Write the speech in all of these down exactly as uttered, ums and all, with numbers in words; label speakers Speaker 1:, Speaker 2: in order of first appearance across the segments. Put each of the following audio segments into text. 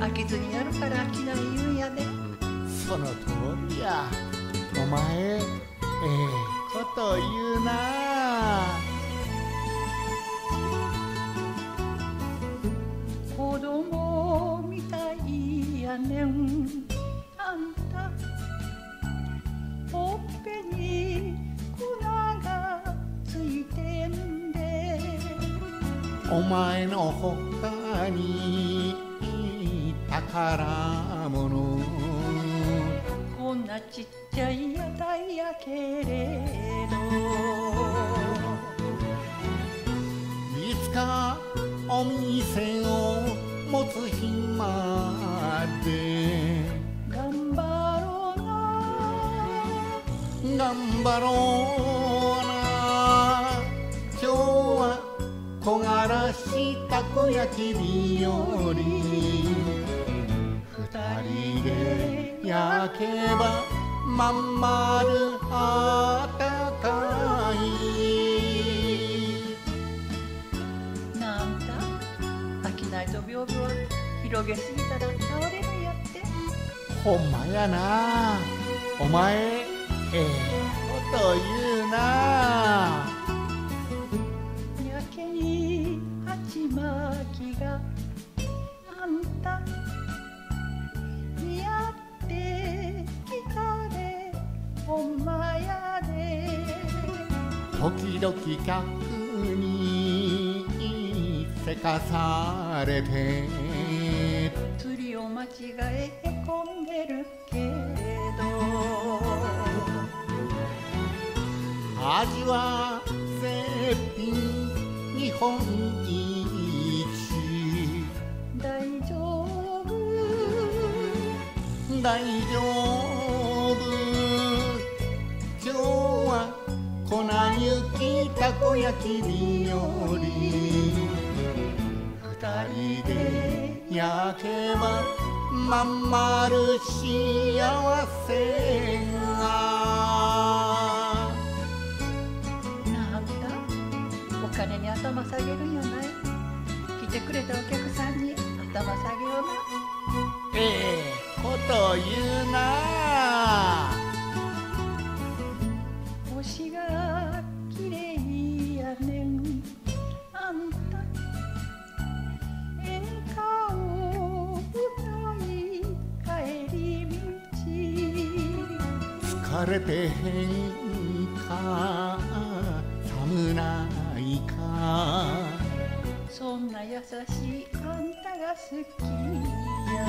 Speaker 1: 飽きずにやるから飽きない言うんやで。
Speaker 2: その通りや。お前ええこと言うな。
Speaker 1: 子供みたいやねんあんた。ほっぺに粉がついてんで。
Speaker 2: お前のほかに宝物
Speaker 1: こんなちっちゃい屋台やけれど、
Speaker 2: いつかお店を持つ日まで
Speaker 1: 頑張ろうな
Speaker 2: 頑張ろうな。今日は木枯らしたこ焼き日和、二人で焼けばまん丸あったかい。
Speaker 1: なんだ飽きないと屏風は広げすぎたら倒れるんやって。
Speaker 2: ほんまやな。お前ええこと言うな。
Speaker 1: やけに鉢巻きがあんた似合ってきたでほんまやで。
Speaker 2: 時々客にせかされて
Speaker 1: 釣りを間違えへこんでるけど、
Speaker 2: 味は絶品日本一。
Speaker 1: 大丈夫
Speaker 2: 大丈夫。今日は粉雪たこ焼き日和、二人で焼けばまん丸幸せが。
Speaker 1: なんだお金に頭下げるんやない。来てくれたお客さんに頭下げような。
Speaker 2: ええこと言うな。
Speaker 1: 星がきれいやねんあんた。ええ顔歌い帰り道。
Speaker 2: 疲れてへんか寒ないか。
Speaker 1: そんな優しいあんたが好きや。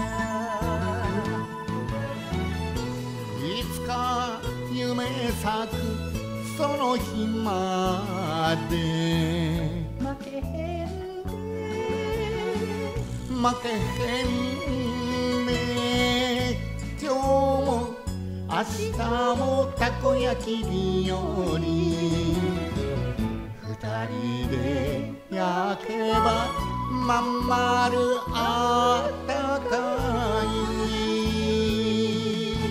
Speaker 2: いつか夢咲くその日まで
Speaker 1: 負けへんで
Speaker 2: 負けへんね。今日も明日もたこ焼き日和、二人で焼けばまん丸あったかい。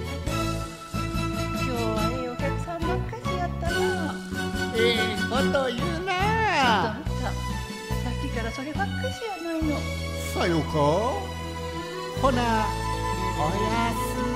Speaker 1: 今日はええお客さんばっかしやったな。
Speaker 2: ええこと言うな。
Speaker 1: あんたさっきからそればっかしやないの。
Speaker 2: さよか。ほなおやすみ。